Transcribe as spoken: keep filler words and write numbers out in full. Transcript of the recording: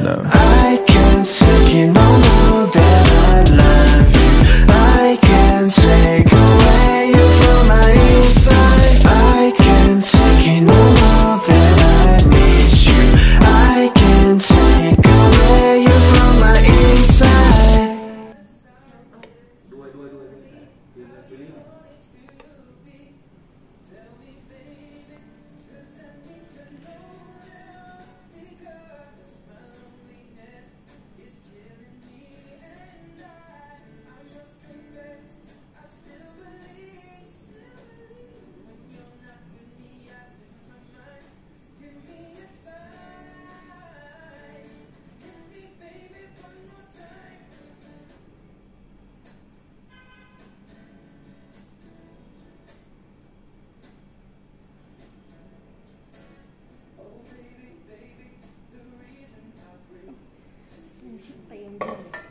know. I can't take it no more that I love you. I can't take away you from my inside. I can't take it no more that I miss you. I can't take away you from my inside. Tiền